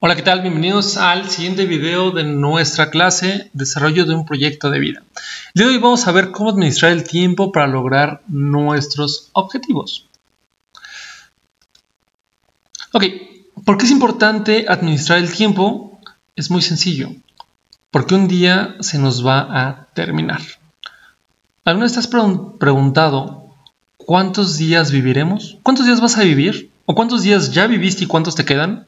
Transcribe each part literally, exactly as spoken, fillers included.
Hola, ¿qué tal? Bienvenidos al siguiente video de nuestra clase Desarrollo de un proyecto de vida. El día de hoy vamos a ver cómo administrar el tiempo para lograr nuestros objetivos. Ok, ¿por qué es importante administrar el tiempo? Es muy sencillo, porque un día se nos va a terminar. ¿Alguna vez te has pregun- preguntado cuántos días viviremos? ¿Cuántos días vas a vivir? ¿O cuántos días ya viviste y cuántos te quedan?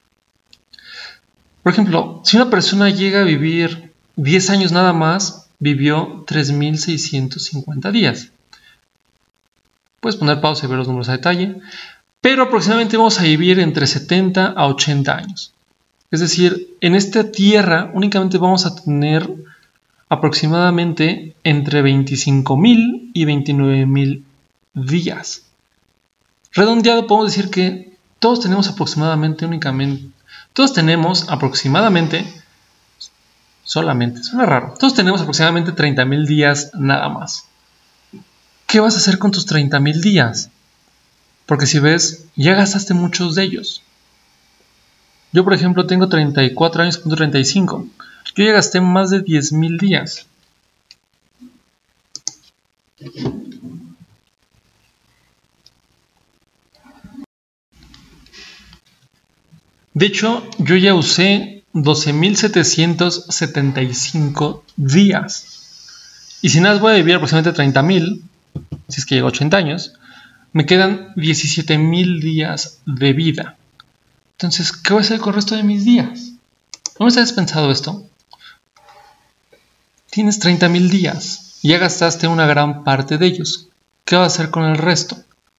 Por ejemplo, si una persona llega a vivir diez años nada más, vivió tres mil seiscientos cincuenta días. Puedes poner pausa y ver los números a detalle, pero aproximadamente vamos a vivir entre setenta a ochenta años. Es decir, en esta tierra únicamente vamos a tener aproximadamente entre veinticinco mil y veintinueve mil días. Redondeado podemos decir que todos tenemos aproximadamente únicamente Todos tenemos aproximadamente, solamente, suena raro, todos tenemos aproximadamente treinta mil días nada más. ¿Qué vas a hacer con tus treinta mil días? Porque si ves, ya gastaste muchos de ellos. Yo, por ejemplo, tengo treinta y cuatro años, punto treinta y cinco. Yo ya gasté más de diez mil días. De hecho, yo ya usé doce mil setecientos setenta y cinco días. Y si nada, voy a vivir aproximadamente treinta mil, si es que llego a ochenta años, me quedan diecisiete mil días de vida. Entonces, ¿qué voy a hacer con el resto de mis días? ¿No has pensado esto? Tienes treinta mil días y ya gastaste una gran parte de ellos. ¿Qué vas a hacer con el resto?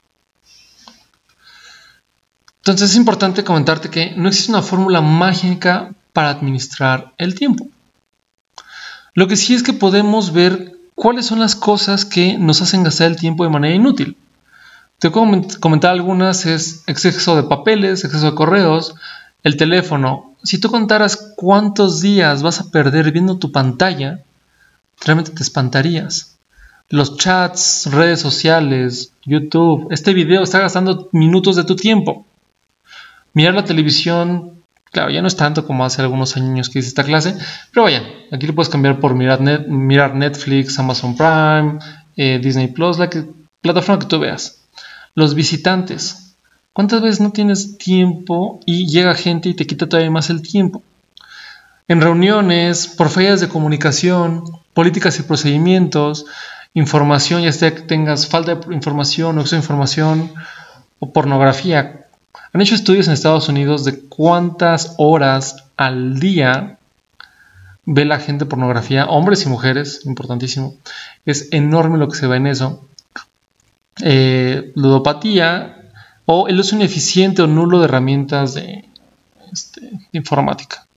Entonces es importante comentarte que no existe una fórmula mágica para administrar el tiempo. Lo que sí es que podemos ver cuáles son las cosas que nos hacen gastar el tiempo de manera inútil. Te puedo comentar algunas: es exceso de papeles, exceso de correos, el teléfono. Si tú contaras cuántos días vas a perder viendo tu pantalla, realmente te espantarías. Los chats, redes sociales, YouTube, este video está gastando minutos de tu tiempo. Mirar la televisión, claro, ya no es tanto como hace algunos años que hice esta clase, pero vaya, aquí lo puedes cambiar por mirar, net, mirar Netflix, Amazon Prime, eh, Disney Plus, la que, plataforma que tú veas. Los visitantes, ¿cuántas veces no tienes tiempo y llega gente y te quita todavía más el tiempo? En reuniones, por fallas de comunicación, políticas y procedimientos, información, ya sea que tengas falta de información o exceso de información, o pornografía. Han hecho estudios en Estados Unidos de cuántas horas al día ve la gente pornografía, hombres y mujeres, importantísimo. Es enorme lo que se ve en eso. Eh, ludopatía o el uso ineficiente o nulo de herramientas de, este, de informática.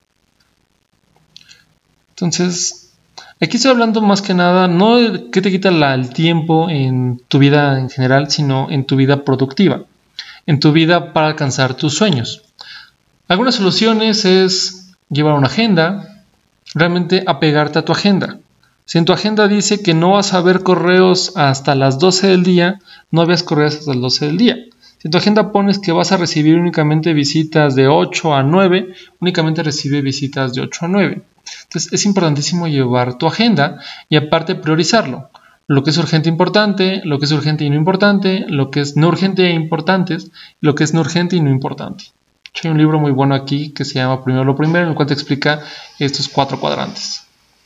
Entonces, aquí estoy hablando más que nada no de qué te quita la, el tiempo en tu vida en general, sino en tu vida productiva, en tu vida para alcanzar tus sueños. Algunas soluciones es llevar una agenda, realmente apegarte a tu agenda. Si en tu agenda dice que no vas a ver correos hasta las doce del día, no veas correos hasta las doce del día. Si en tu agenda pones que vas a recibir únicamente visitas de ocho a nueve, únicamente recibe visitas de ocho a nueve. Entonces es importantísimo llevar tu agenda y aparte priorizarlo. Lo que es urgente e importante, lo que es urgente y no importante, lo que es no urgente e importantes, lo que es no urgente y no importante. Hay un libro muy bueno aquí que se llama Primero lo Primero, en el cual te explica estos cuatro cuadrantes.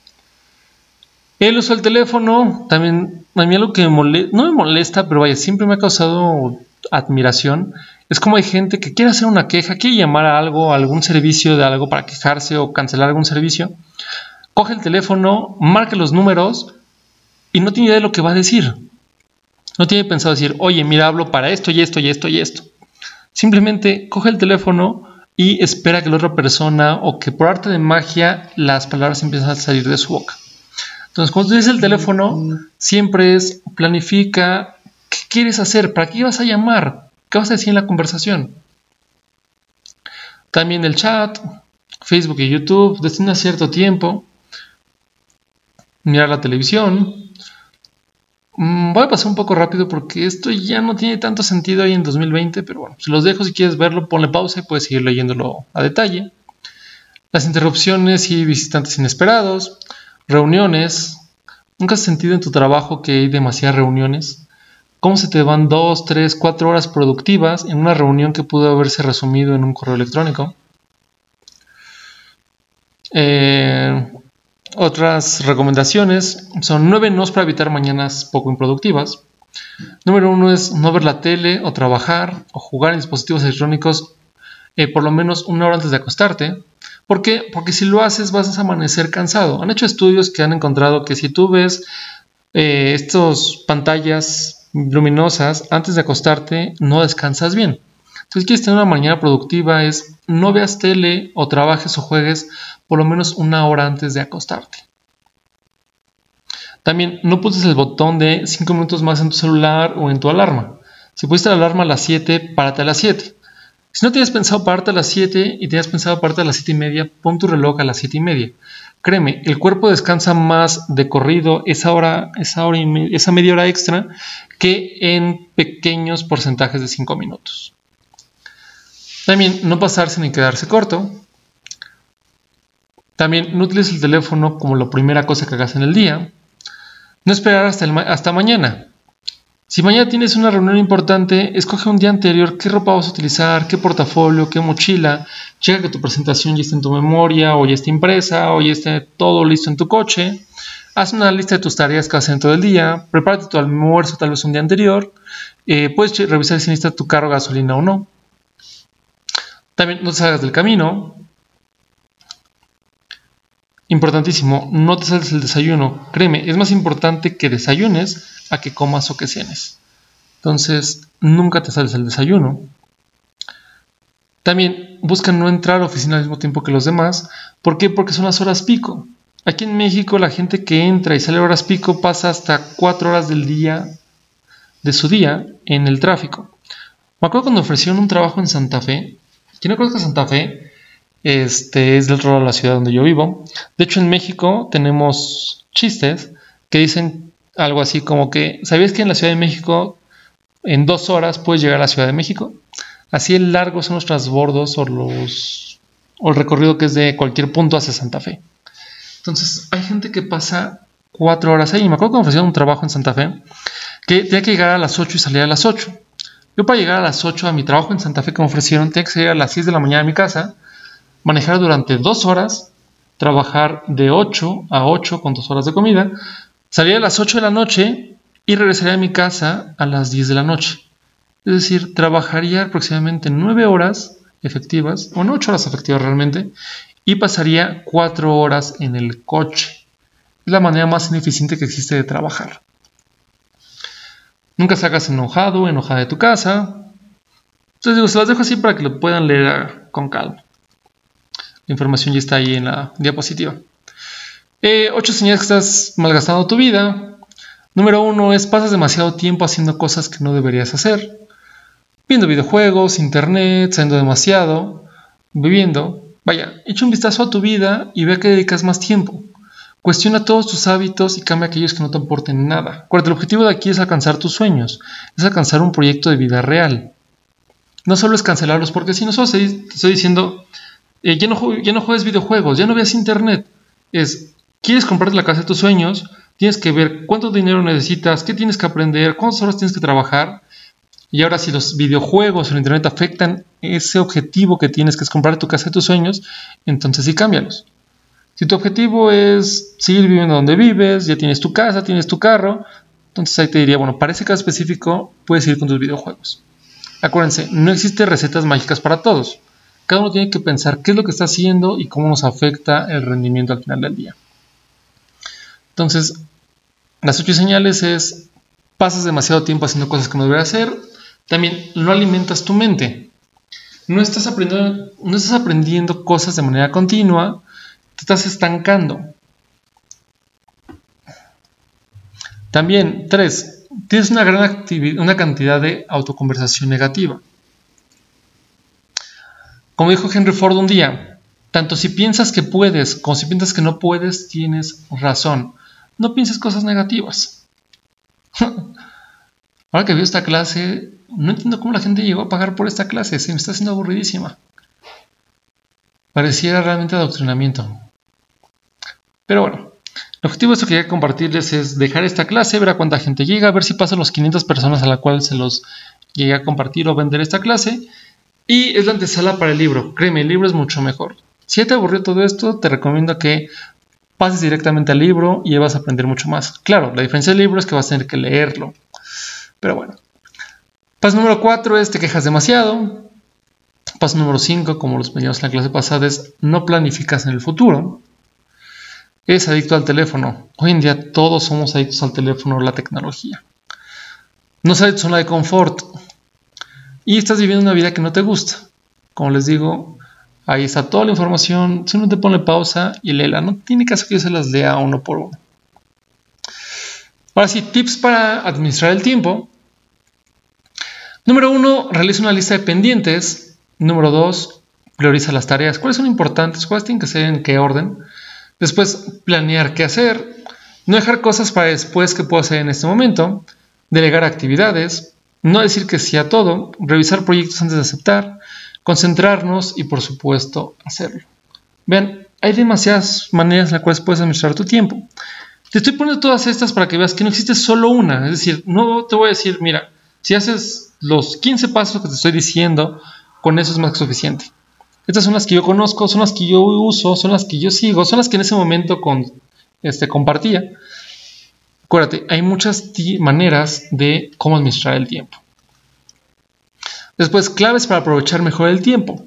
El uso del teléfono, también a mí algo que me molesta, no me molesta, pero vaya, siempre me ha causado admiración. Es como hay gente que quiere hacer una queja, quiere llamar a algo, a algún servicio de algo para quejarse o cancelar algún servicio. Coge el teléfono, marca los números y no tiene idea de lo que va a decir. No tiene pensado decir, oye, mira, hablo para esto y esto y esto y esto. Simplemente coge el teléfono y espera que la otra persona o que por arte de magia las palabras empiezan a salir de su boca. Entonces, cuando tú dices el teléfono, siempre es planifica qué quieres hacer, para qué vas a llamar, qué vas a decir en la conversación. También el chat, Facebook y YouTube, destina cierto tiempo. Mirar la televisión. Voy a pasar un poco rápido porque esto ya no tiene tanto sentido ahí en dos mil veinte, pero bueno, si los dejo, si quieres verlo, ponle pausa y puedes seguir leyéndolo a detalle. Las interrupciones y visitantes inesperados, reuniones. ¿Nunca has sentido en tu trabajo que hay demasiadas reuniones? ¿Cómo se te van dos, tres, cuatro horas productivas en una reunión que pudo haberse resumido en un correo electrónico? Eh, otras recomendaciones son nueve nos para evitar mañanas poco improductivas. Número uno es no ver la tele o trabajar o jugar en dispositivos electrónicos eh, por lo menos una hora antes de acostarte. ¿Por qué? Porque si lo haces vas a amanecer cansado. Han hecho estudios que han encontrado que si tú ves eh, estas pantallas luminosas antes de acostarte, no descansas bien. Entonces, si quieres tener una mañana productiva, es no veas tele o trabajes o juegues por lo menos una hora antes de acostarte. También no pulses el botón de cinco minutos más en tu celular o en tu alarma. Si pusiste la alarma a las siete, párate a las siete. Si no tienes pensado pararte a las siete y tienes pensado pararte a las siete y media, pon tu reloj a las siete y media. Créeme, el cuerpo descansa más de corrido esa hora, esa hora y me, esa media hora extra que en pequeños porcentajes de cinco minutos. También no pasarse ni quedarse corto. También no utilices el teléfono como la primera cosa que hagas en el día. No esperar hasta, el, hasta mañana. Si mañana tienes una reunión importante, escoge un día anterior qué ropa vas a utilizar, qué portafolio, qué mochila. Checa que tu presentación ya esté en tu memoria, o ya esté impresa, o ya esté todo listo en tu coche. Haz una lista de tus tareas que vas a hacer en todo el día. Prepárate tu almuerzo tal vez un día anterior. Eh, puedes revisar si necesitas tu carro gasolina o no. También no te salgas del camino. Importantísimo, no te saltes el desayuno. Créeme, es más importante que desayunes a que comas o que cenes. Entonces, nunca te saltes el desayuno. También busca no entrar a la oficina al mismo tiempo que los demás. ¿Por qué? Porque son las horas pico. Aquí en México, la gente que entra y sale a horas pico pasa hasta cuatro horas del día, de su día, en el tráfico. Me acuerdo cuando ofrecieron un trabajo en Santa Fe. ¿Quién no conozca Santa Fe? Este es del otro lado de la ciudad donde yo vivo. De hecho, en México tenemos chistes que dicen algo así como que, ¿sabías que en la Ciudad de México en dos horas puedes llegar a la Ciudad de México? Así el largo son los transbordos o, los, o el recorrido que es de cualquier punto hacia Santa Fe. Entonces, hay gente que pasa cuatro horas ahí. Me acuerdo que me ofrecieron un trabajo en Santa Fe que tenía que llegar a las ocho y salir a las ocho. Yo para llegar a las ocho a mi trabajo en Santa Fe que me ofrecieron, tenía que salir a las seis de la mañana de mi casa, manejar durante dos horas, trabajar de ocho a ocho con dos horas de comida, salir a las ocho de la noche y regresaría a mi casa a las diez de la noche. Es decir, trabajaría aproximadamente nueve horas efectivas, o no ocho horas efectivas realmente, y pasaría cuatro horas en el coche. Es la manera más ineficiente que existe de trabajar. Nunca salgas enojado o enojada de tu casa. Entonces digo, se las dejo así para que lo puedan leer con calma. La información ya está ahí en la diapositiva. Eh, ocho señales que estás malgastando tu vida. Número uno es pasas demasiado tiempo haciendo cosas que no deberías hacer. Viendo videojuegos, internet, saliendo demasiado, bebiendo. Vaya, echa un vistazo a tu vida y ve a qué dedicas más tiempo. Cuestiona todos tus hábitos y cambia aquellos que no te aporten nada. Acuérdate, el objetivo de aquí es alcanzar tus sueños. Es alcanzar un proyecto de vida real. No solo es cancelarlos, porque si no solo te estoy diciendo... Eh, ya, no, ya no juegues videojuegos, ya no veas internet. Es, ¿quieres comprarte la casa de tus sueños? Tienes que ver cuánto dinero necesitas, qué tienes que aprender, cuántas horas tienes que trabajar. Y ahora si los videojuegos o el internet afectan ese objetivo que tienes, que es comprar tu casa de tus sueños, entonces sí cámbialos. Si tu objetivo es seguir viviendo donde vives, ya tienes tu casa, tienes tu carro, entonces ahí te diría, bueno, para ese caso específico puedes ir con tus videojuegos. Acuérdense, no existen recetas mágicas para todos. Cada uno tiene que pensar qué es lo que está haciendo y cómo nos afecta el rendimiento al final del día. Entonces, las ocho señales es, pasas demasiado tiempo haciendo cosas que no deberías hacer. También no alimentas tu mente. No estás aprendiendo, no estás aprendiendo cosas de manera continua, te estás estancando. También, tres, tienes una gran actividad, una cantidad de autoconversación negativa. Como dijo Henry Ford un día, tanto si piensas que puedes como si piensas que no puedes, tienes razón. No pienses cosas negativas. Ahora que veo esta clase, no entiendo cómo la gente llegó a pagar por esta clase. Se me está haciendo aburridísima. Pareciera realmente adoctrinamiento. Pero bueno, el objetivo de esto que quería compartirles es dejar esta clase, ver a cuánta gente llega, ver si pasan las quinientas personas a la cual se los llegué a compartir o vender esta clase. Y es la antesala para el libro. Créeme, el libro es mucho mejor. Si ya te aburrió todo esto, te recomiendo que pases directamente al libro y vas a aprender mucho más. Claro, la diferencia del libro es que vas a tener que leerlo. Pero bueno. Paso número cuatro es te quejas demasiado. Paso número cinco, como los veíamos en la clase pasada, es no planificas en el futuro. Es adicto al teléfono. Hoy en día todos somos adictos al teléfono o la tecnología. No sales de tu zona de confort. Y estás viviendo una vida que no te gusta. Como les digo, ahí está toda la información. Simplemente ponle pausa y léela. No tiene caso que yo se las lea uno por uno. Ahora sí, tips para administrar el tiempo. Número uno, realiza una lista de pendientes. Número dos, prioriza las tareas. ¿Cuáles son importantes? ¿Cuáles tienen que ser en qué orden? Después, planear qué hacer. No dejar cosas para después que puedo hacer en este momento. Delegar actividades. No decir que sí a todo. Revisar proyectos antes de aceptar. Concentrarnos y, por supuesto, hacerlo. Vean, hay demasiadas maneras en las cuales puedes administrar tu tiempo. Te estoy poniendo todas estas para que veas que no existe solo una. Es decir, no te voy a decir, mira, si haces los quince pasos que te estoy diciendo, con eso es más que suficiente. Estas son las que yo conozco, son las que yo uso, son las que yo sigo, son las que en ese momento con, este, compartía. Acuérdate, hay muchas maneras de cómo administrar el tiempo. Después, claves para aprovechar mejor el tiempo.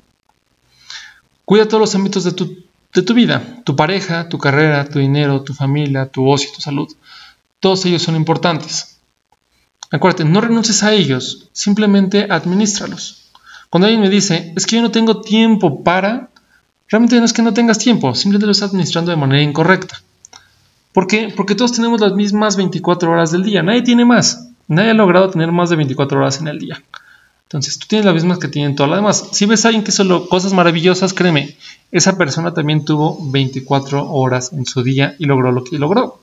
Cuida todos los ámbitos de tu, de tu vida. Tu pareja, tu carrera, tu dinero, tu familia, tu ocio, tu salud. Todos ellos son importantes. Acuérdate, no renuncies a ellos, simplemente adminístralos. Cuando alguien me dice, es que yo no tengo tiempo para, realmente no es que no tengas tiempo, simplemente lo estás administrando de manera incorrecta. ¿Por qué? Porque todos tenemos las mismas veinticuatro horas del día, nadie tiene más, nadie ha logrado tener más de veinticuatro horas en el día. Entonces tú tienes las mismas que tienen todas las demás. Si ves a alguien que hizo cosas maravillosas, créeme, esa persona también tuvo veinticuatro horas en su día y logró lo que logró.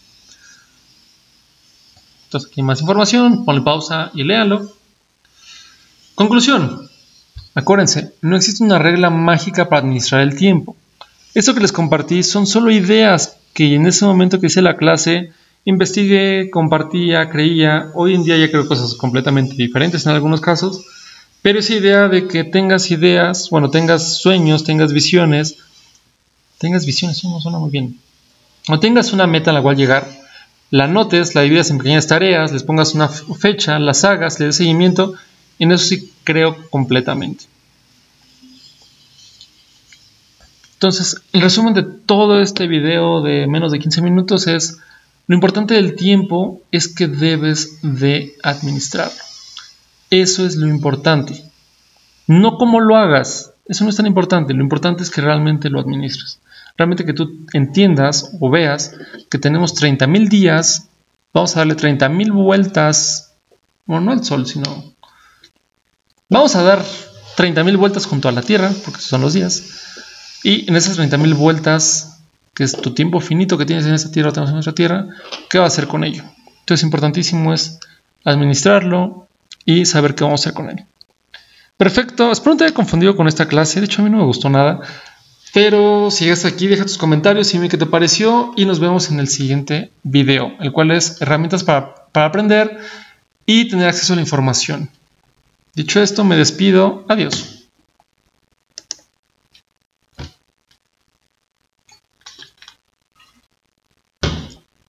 Entonces aquí hay más información, ponle pausa y léalo. Conclusión. Acuérdense, no existe una regla mágica para administrar el tiempo. Esto que les compartí son solo ideas que en ese momento que hice la clase investigué, compartía, creía. Hoy en día ya creo cosas completamente diferentes en algunos casos. Pero esa idea de que tengas ideas, bueno, tengas sueños, tengas visiones. Tengas visiones, eso no suena muy bien. O tengas una meta a la cual llegar, la anotes, la dividas en pequeñas tareas, les pongas una fecha, las hagas, le des seguimiento. En eso sí creo completamente. Entonces, el resumen de todo este video de menos de quince minutos es: lo importante del tiempo es que debes de administrarlo. Eso es lo importante. No cómo lo hagas, eso no es tan importante. Lo importante es que realmente lo administres. Realmente que tú entiendas o veas que tenemos treinta mil días, vamos a darle treinta mil vueltas, bueno, no al sol, sino... Vamos a dar treinta mil vueltas junto a la Tierra, porque esos son los días. Y en esas treinta mil vueltas, que es tu tiempo finito que tienes en esta Tierra, tenemos en nuestra Tierra, ¿qué va a hacer con ello? Entonces, importantísimo es administrarlo y saber qué vamos a hacer con él. Perfecto. Espero no te haya confundido con esta clase. De hecho, a mí no me gustó nada. Pero si llegas aquí, deja tus comentarios y dime qué te pareció. Y nos vemos en el siguiente video, el cual es herramientas para, para aprender y tener acceso a la información. Dicho esto, me despido. Adiós.